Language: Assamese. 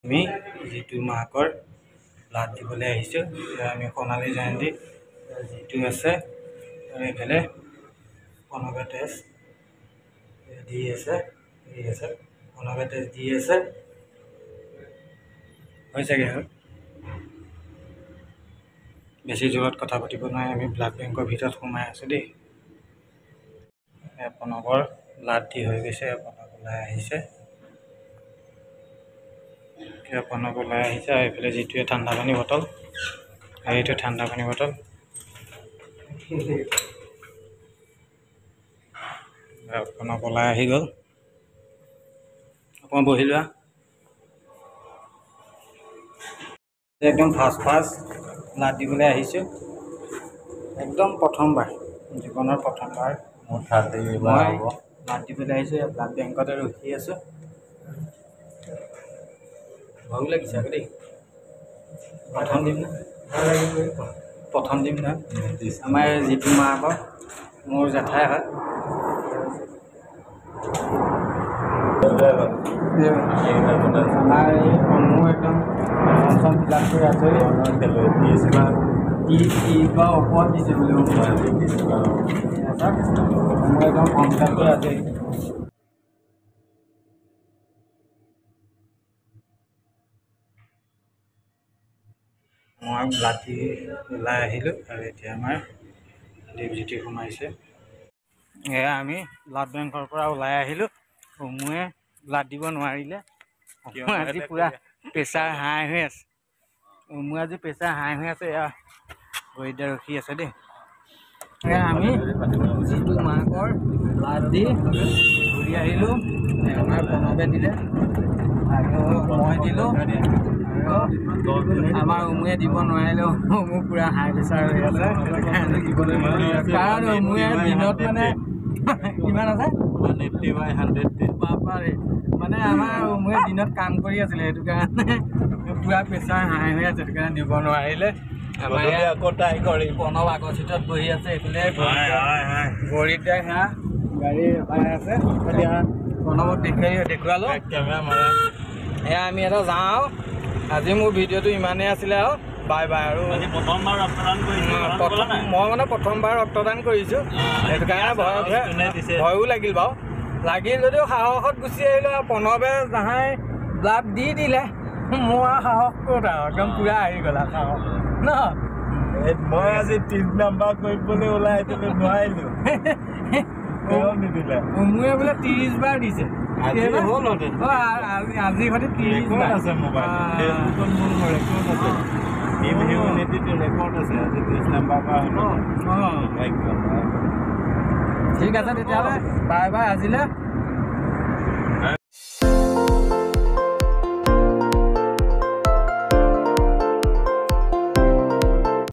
আমি জিতু মাকৰ ব্লাড দিবলৈ আহিছোঁ। আমি সোণালী জয়ন্তী জিতু আছে আৰু এইফালে প্ৰণৱে টেষ্ট দি আছে প্ৰণৱে টেষ্ট দি আছে হৈছেগৈ আৰু বেছি জোৰত কথা পাতিব নোৱাৰে। আমি ব্লাড বেংকৰ ভিতৰত সোমাই আছোঁ দেই। প্ৰণৱৰ ব্লাড দি হৈ গৈছে। প্ৰণৱ ওলাই আহিছে প্ৰণৱ ওলাই আহিছে আৰু এইফালে যিটোৱে ঠাণ্ডা পানী বটল এইটো ঠাণ্ডা পানী বটল প্ৰণৱ ওলাই আহি গ'ল। অকণমান বহি লোৱা। একদম ফাৰ্ষ্ট ব্লাড দিবলৈ আহিছোঁ। একদম প্ৰথমবাৰ জীৱনৰ প্ৰথমবাৰ মই ব্লাড দিবলৈ আহিছোঁ। ব্লাড বেংকতে ৰখি আছোঁ। ভালো লাগিছে আকৌ দেই। প্ৰথম দিম না আমাৰ জিতু মাকৰ মোৰ জেঠাই হয়। আমাৰ এই মোৰ একদম পঞ্চম বিলাক কৰি আছে ওপৰত দিছে বুলি মোৰ একদম কমপ্লিট কৰি আছে। মই ব্লাড দি ওলাই আহিলোঁ আৰু এতিয়া আমাৰ ডিউটি সোমাইছে। এয়া আমি ব্লাড বেংকৰ পৰা ওলাই আহিলোঁ। অমুৱে ব্লাড দিব নোৱাৰিলে। আজি পূৰা প্ৰেছাৰ হাই হৈ আছে। অমুৱে আজি প্ৰেছাৰ হাই হৈ আছে। এয়া ভৰিতে ৰখি আছে দেই। এয়া আমি জিতু মাকৰ ব্লাড দি ঘূৰি আহিলোঁ। আমাৰ প্ৰণৱে দিলে আৰু মই দিলোঁ আৰু আমাৰ অমুৱে দিব নোৱাৰিলেও অমু পূৰা হাই প্ৰেছাৰ হৈ আছে। কাৰণ অমুৱে দিনত মানে কিমান আছে 180/100 বাপাৰে মানে আমাৰ অমুৱে দিনত কাম কৰি আছিলে। সেইটো কাৰণে পূৰা প্ৰেছাৰ হাই হৈ আছে। সেইটো কাৰণে দিব নোৱাৰিলে। প্ৰণৱ আগৰ চিটত বহি আছে। এইফালে ভৰিত সেয়া গাড়ী পাই আছে। প্ৰণৱক দেখুৱালোঁ। এয়া আমি এটা যাওঁ। আজি মোৰ ভিডিঅ'টো ইমানেই আছিলে আৰু বাই বাই। আৰু প্ৰথমবাৰ ৰক্তদান কৰিছোঁ। মই মানে প্ৰথমবাৰ ৰক্তদান কৰিছোঁ। সেইটো কাৰণে ভয়ো লাগিল বাৰু। লাগিল যদিও সাহসত গুচি আহিলোঁ। আৰু প্ৰণৱে যাহাই ব্লাড দি দিলে মোৰ আৰু সাহস ক'ত আৰু একদম পূৰা আহি গ'ল আৰু সাহস ন। মই আজি 3 নম্বৰ কৰিবলৈ ওলাই আহিছিলোঁ নোৱাৰিলোঁ। নিদিলে অমুৱে বোলে 30 বাৰ দিছে। আজি সৈতে 30 বাৰ আছে। মোবাইল ৰেকৰ্ড আছে। আজি 30 নম্বৰ পৰা হ'লো। ঠিক আছে তেতিয়াহ'লে বাই বাই আজিলে।